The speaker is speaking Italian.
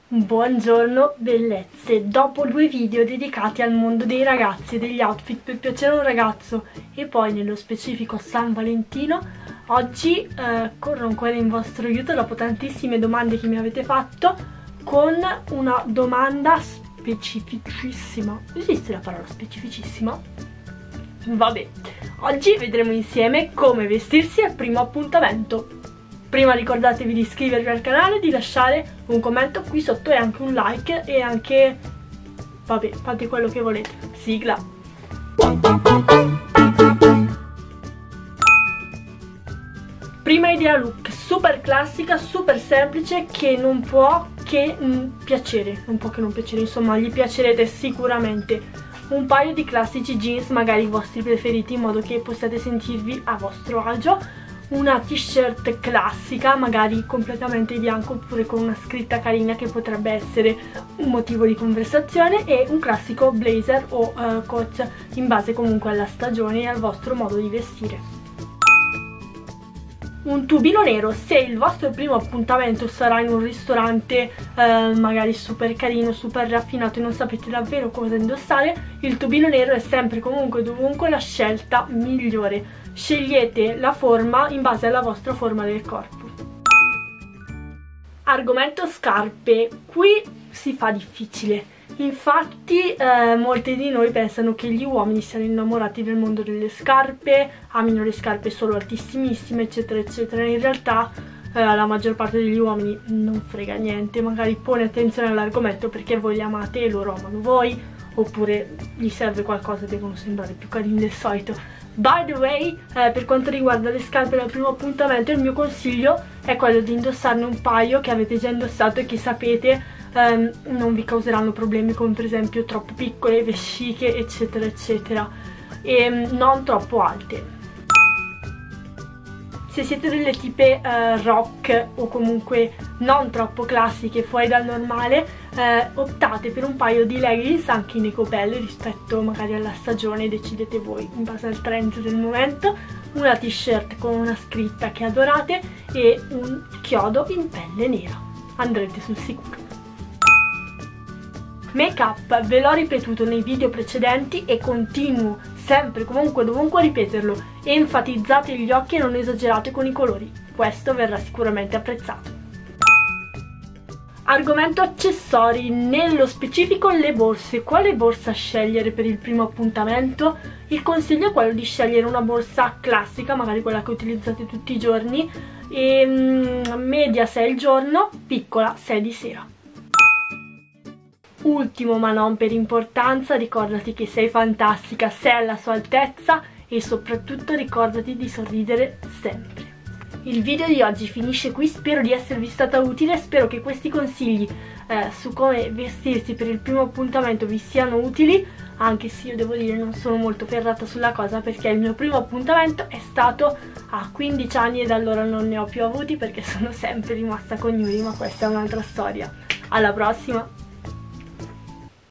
Buongiorno bellezze, dopo 2 video dedicati al mondo dei ragazzi e degli outfit per piacere a un ragazzo e poi nello specifico a San Valentino, oggi corro ancora in vostro aiuto dopo tantissime domande che mi avete fatto con una domanda specificissima. Esiste la parola specificissima? Vabbè, oggi vedremo insieme come vestirsi al primo appuntamento. Prima ricordatevi di iscrivervi al canale, di lasciare un commento qui sotto e anche un like e anche, vabbè, fate quello che volete. Sigla. Prima idea look, super classica, super semplice, che non può che piacere, non può che non piacere, insomma gli piacerete sicuramente. Un paio di classici jeans, magari i vostri preferiti, in modo che possiate sentirvi a vostro agio. Una t-shirt classica, magari completamente bianco oppure con una scritta carina che potrebbe essere un motivo di conversazione, e un classico blazer o coat, in base comunque alla stagione e al vostro modo di vestire. Un tubino nero, se il vostro primo appuntamento sarà in un ristorante magari super carino, super raffinato e non sapete davvero cosa indossare, il tubino nero è sempre comunque dovunque la scelta migliore. Scegliete la forma in base alla vostra forma del corpo. Argomento scarpe, qui si fa difficile. Infatti molti di noi pensano che gli uomini siano innamorati del mondo delle scarpe, amino le scarpe solo altissimissime, eccetera eccetera. In realtà la maggior parte degli uomini non frega niente, magari pone attenzione all'argomento perché voi li amate e loro amano voi, oppure gli serve qualcosa e devono sembrare più carini del solito. By the way, per quanto riguarda le scarpe del primo appuntamento, il mio consiglio è quello di indossarne un paio che avete già indossato e che sapete non vi causeranno problemi, come per esempio troppo piccole, vesciche, eccetera eccetera, e non troppo alte. Se siete delle tipe rock o comunque non troppo classiche, fuori dal normale, optate per un paio di leggings anche in ecopelle rispetto magari alla stagione, decidete voi in base al trend del momento, una t-shirt con una scritta che adorate e un chiodo in pelle nera. Andrete sul sicuro. Make up, ve l'ho ripetuto nei video precedenti e continuo sempre, comunque, dovunque a ripeterlo. Enfatizzate gli occhi e non esagerate con i colori, questo verrà sicuramente apprezzato. Argomento accessori, nello specifico le borse. Quale borsa scegliere per il primo appuntamento? Il consiglio è quello di scegliere una borsa classica, magari quella che utilizzate tutti i giorni, e media se è il giorno, piccola se è di sera. Ultimo ma non per importanza, ricordati che sei fantastica, sei alla sua altezza e soprattutto ricordati di sorridere sempre. Il video di oggi finisce qui, spero di esservi stata utile, spero che questi consigli su come vestirsi per il primo appuntamento vi siano utili, anche se io devo dire non sono molto ferrata sulla cosa perché il mio primo appuntamento è stato a 15 anni e da allora non ne ho più avuti perché sono sempre rimasta con Yuri, ma questa è un'altra storia. Alla prossima!